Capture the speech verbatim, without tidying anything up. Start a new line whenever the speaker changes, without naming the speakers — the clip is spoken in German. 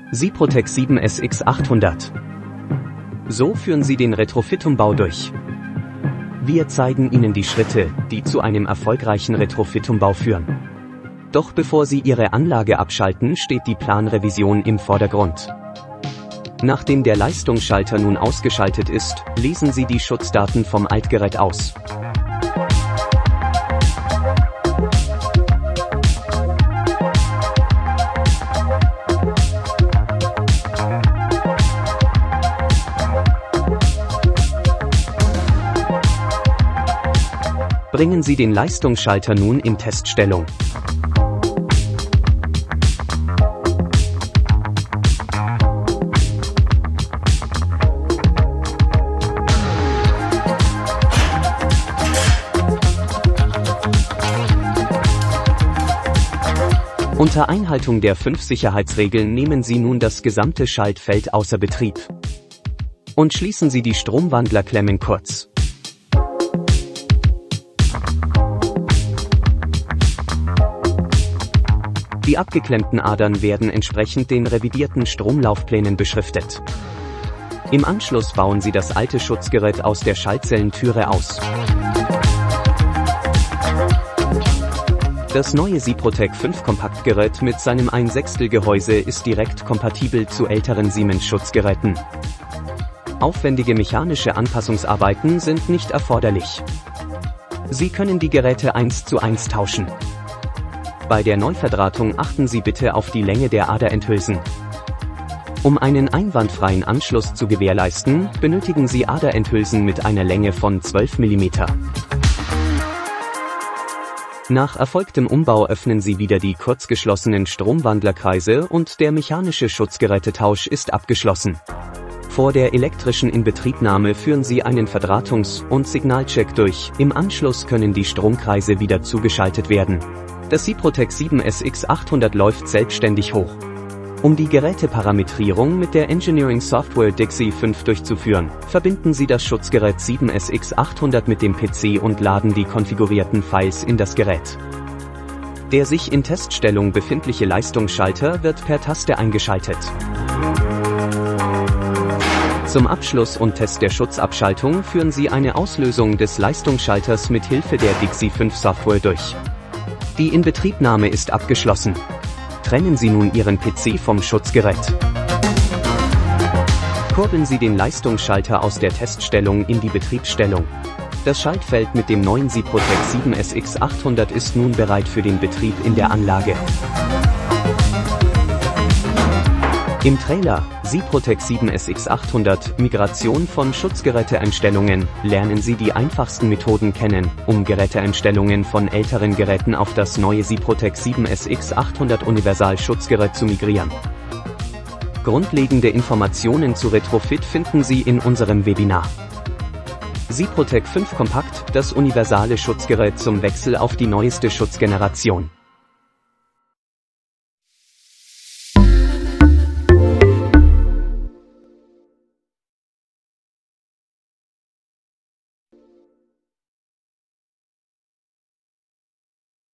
SIPROTEC sieben S X achthundert. So führen Sie den Retrofit-Umbau durch. Wir zeigen Ihnen die Schritte, die zu einem erfolgreichen Retrofit-Umbau führen. Doch bevor Sie Ihre Anlage abschalten, steht die Planrevision im Vordergrund. Nachdem der Leistungsschalter nun ausgeschaltet ist, lesen Sie die Schutzdaten vom Altgerät aus. Bringen Sie den Leistungsschalter nun in Teststellung. Unter Einhaltung der fünf Sicherheitsregeln nehmen Sie nun das gesamte Schaltfeld außer Betrieb. Und schließen Sie die Stromwandlerklemmen kurz. Die abgeklemmten Adern werden entsprechend den revidierten Stromlaufplänen beschriftet. Im Anschluss bauen Sie das alte Schutzgerät aus der Schaltzellentüre aus. Das neue SIPROTEC fünf Kompaktgerät mit seinem ein Sechstel Gehäuse ist direkt kompatibel zu älteren Siemens-Schutzgeräten. Aufwendige mechanische Anpassungsarbeiten sind nicht erforderlich. Sie können die Geräte eins zu eins tauschen. Bei der Neuverdrahtung achten Sie bitte auf die Länge der Aderenthülsen. Um einen einwandfreien Anschluss zu gewährleisten, benötigen Sie Aderenthülsen mit einer Länge von zwölf Millimeter. Nach erfolgtem Umbau öffnen Sie wieder die kurzgeschlossenen Stromwandlerkreise und der mechanische Schutzgerätetausch ist abgeschlossen. Vor der elektrischen Inbetriebnahme führen Sie einen Verdrahtungs- und Signalcheck durch, im Anschluss können die Stromkreise wieder zugeschaltet werden. Das SIPROTEC sieben S X achthundert läuft selbstständig hoch. Um die Geräteparametrierung mit der Engineering Software D X I fünf durchzuführen, verbinden Sie das Schutzgerät sieben S X achthundert mit dem P C und laden die konfigurierten Files in das Gerät. Der sich in Teststellung befindliche Leistungsschalter wird per Taste eingeschaltet. Zum Abschluss und Test der Schutzabschaltung führen Sie eine Auslösung des Leistungsschalters mit Hilfe der D X I fünf Software durch. Die Inbetriebnahme ist abgeschlossen. Trennen Sie nun Ihren P C vom Schutzgerät. Kurbeln Sie den Leistungsschalter aus der Teststellung in die Betriebsstellung. Das Schaltfeld mit dem neuen SIPROTEC sieben S X achthundert ist nun bereit für den Betrieb in der Anlage. Im Trailer SIPROTEC sieben S X achthundert Migration von Schutzgeräteeinstellungen lernen Sie die einfachsten Methoden kennen, um Geräteeinstellungen von älteren Geräten auf das neue SIPROTEC sieben S X achthundert Universal Schutzgerät zu migrieren. Grundlegende Informationen zu Retrofit finden Sie in unserem Webinar. SIPROTEC fünf Kompakt, das universale Schutzgerät zum Wechsel auf die neueste Schutzgeneration.